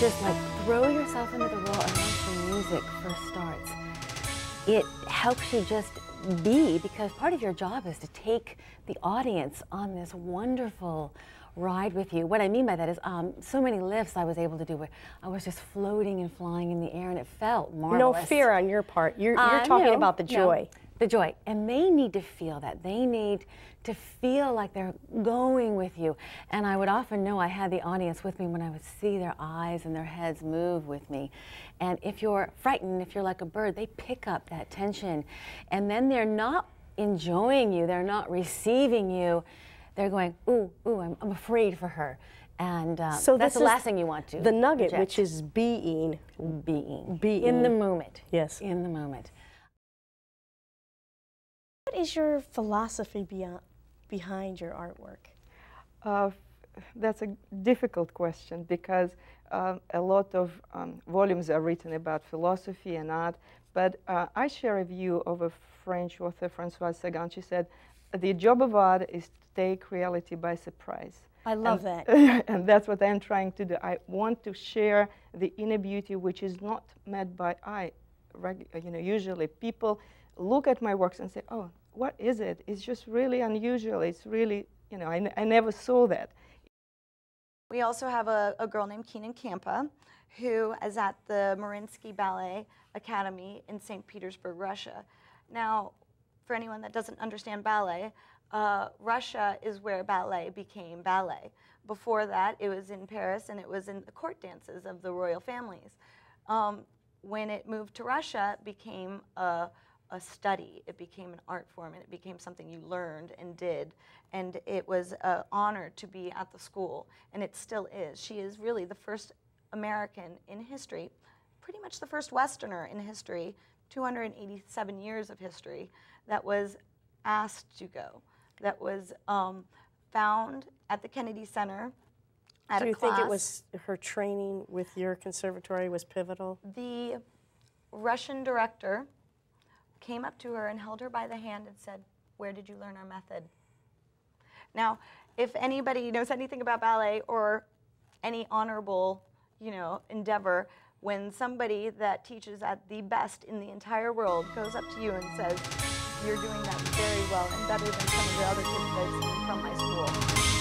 just like throw yourself into the role, and once the music first starts, it helps you just be, because part of your job is to take the audience on this wonderful ride with you. What I mean by that is so many lifts I was able to do where I was just floating and flying in the air, and it felt marvelous. No fear on your part. You're talking about the joy. No, the joy. And they need to feel that. They need to feel like they're going with you. And I would often know I had the audience with me when I would see their eyes and their heads move with me. And if you're frightened, if you're like a bird, they pick up that tension. And then they're not enjoying you. They're not receiving you. They're going, ooh, ooh, I'm afraid for her. And so that's the last thing you want to the nugget, project. which is being. Being. Being. In the moment. Yes. In the moment. What is your philosophy behind your artwork? That's a difficult question, because a lot of volumes are written about philosophy and art, but I share a view of a French author, Françoise Sagan. She said, the job of art is to take reality by surprise. I love that. And that's what I'm trying to do. I want to share the inner beauty which is not met by eye. Usually people look at my works and say, oh, what is it? It's just really unusual. It's really, I never saw that. We also have a girl named Keenan Kampa, who is at the Mariinsky Ballet Academy in St. Petersburg, Russia. Now, for anyone that doesn't understand ballet, Russia is where ballet became ballet. Before that, it was in Paris, and it was in the court dances of the royal families. When it moved to Russia, it became a study. It became an art form, and it became something you learned and did. And it was an honor to be at the school, and it still is. She is really the first American in history, pretty much the first Westerner in history, 287 years of history, that was asked to go, that was found at the Kennedy Center at a class. Do you think it was her training with your conservatory was pivotal? The Russian director came up to her and held her by the hand and said, "Where did you learn our method?" Now, if anybody knows anything about ballet or any honorable, endeavor, when somebody that teaches at the best in the entire world goes up to you and says, "You're doing that very well and better than some of the other kids that I've seen from my school,"